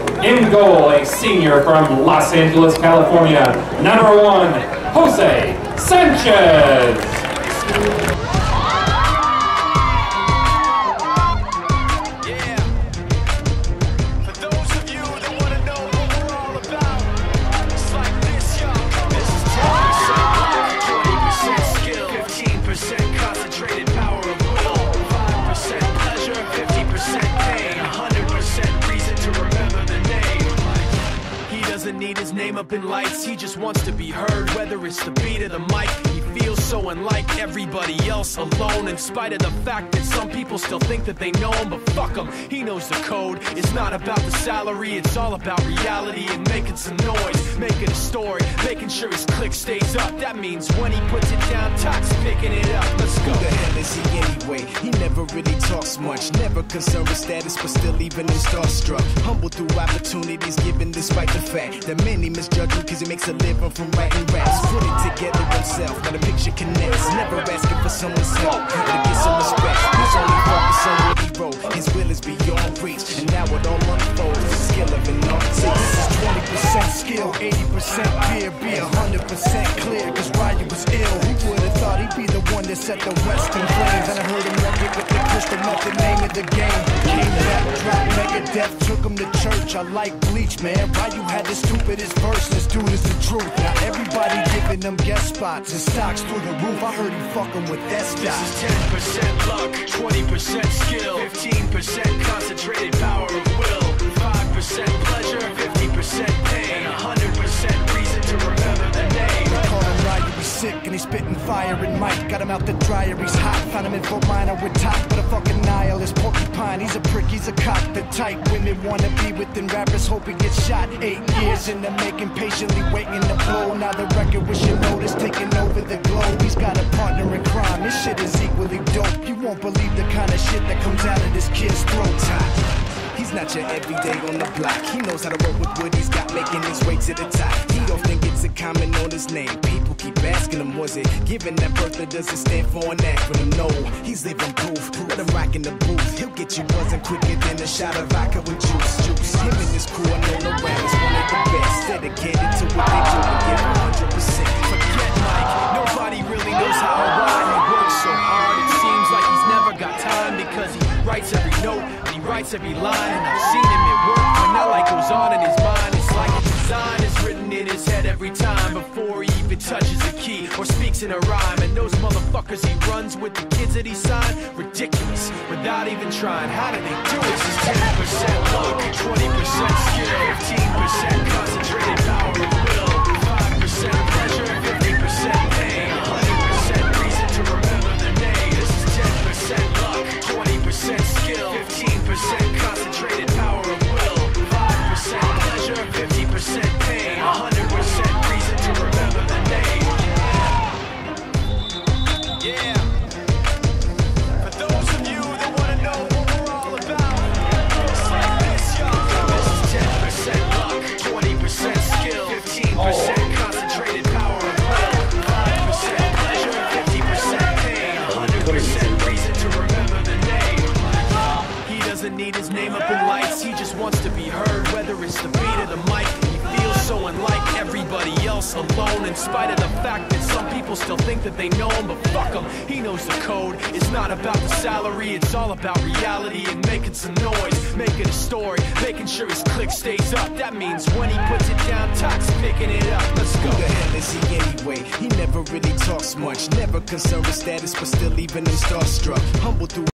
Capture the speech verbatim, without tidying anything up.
In goal, a senior from Los Angeles, California, number one, Jose Sanchez. Need his name up in lights, he just wants to be heard, whether it's the beat of the mic. He feels so unlike everybody else, alone, in spite of the fact that some people still think that they know him, but fuck him, he knows the code. It's not about the salary, it's all about reality and making some noise, making a story, making sure his click stays up. That means when he puts it down, Tox picking it up. Let's go. Who the hell is he anyway? He never really talks much, never concerned with status, but still even him starstruck. Humble through opportunities given despite the fact that many misjudge him cause he makes a living from writing raps. Put it together himself, now the picture connects. Never asking for someone's help, but to get some respect. He's only focused on what he wrote. His will is beyond reach, and now it all unfolds. The skill of an artist. This is twenty percent skill, eighty percent fear, be one hundred percent clear, cause Ryu was ill. Who would've thought he'd be the one that set the West in flames? And I heard him wreck it with the crystal method, name of the game. Came back, dropped Megadeth, took him to church. I like Bleach, man. Ryu had the stupidest verse, this dude is the truth. Now everybody giving them guest spots and stocks through the roof. I heard he fucking with that stock. This is ten percent luck, twenty percent skill, fifteen percent concentrated power of will, five percent pleasure, fifty percent pain, one hundred percent reason to remember the name. They call him Ryu, he's sick and he's spitting fire and Mike. Got him out the dryer, he's hot. Found him in Fort Minor with top, but a fucking nihilist porcupine. He's a prick, he's a cock. The type women wanna be within rappers, hope he gets shot. Eight years in the making, patiently waiting to blow. Now the record with your notice taking over the globe. He's got a partner in crime, this shit is equally dope. You won't believe the kind of shit that comes out of this kid's throat. He's not your everyday on the block. He knows how to roll with what he's got, making his way to the top. He often gets a comment on his name. People keep asking him, was it given that birth or does it stand for an acronym? No, he's living proof. Let him rock in the booth. He'll get you buzzing quicker than a shot of vodka with juice. Juice. Him and his crew are known around as one of the best. Dedicated to what they do and give one hundred percent. Forget Mike, nobody really knows how or why he works so hard. It seems like he's never got time because he writes every note and he writes every line. And I've seen him at work when that light goes on in his mind. It's like a design is written in his head every time before he even touches a key or speaks in a rhyme. And those motherfuckers he runs with, the kids that he signed, ridiculous, without even trying. How do they do it? This is ten percent luck, twenty percent skill, fifteen percent concentrated power of will, five percent pleasure, fifty percent pain, one hundred percent reason to remember the name. This is ten percent luck, twenty percent skill, fifteen percent concentrated power of will, five percent pleasure, fifty percent pain, one hundred percent reason to remember the name. Yeah. For those of you that want to know what we're all about, it's like this, y'all. This is ten percent luck, twenty percent skill, fifteen percent concentrated power of will, five percent pleasure, fifty percent pain, one hundred percent reason to remember the name. He doesn't need his name up in lights, he just wants to be heard, whether it's the beat of the mic. He feels so unlike everybody else, alone, in spite of the fact that some people still think that they know him, but fuck him, he knows the code. It's not about the salary, it's all about reality and making some noise, making a story, making sure his click stays up. That means when he puts it down, Tox picking it up. Let's go. Who the hell is he anyway? He never really talks much, never concerned with status, but still even him starstruck. Humble through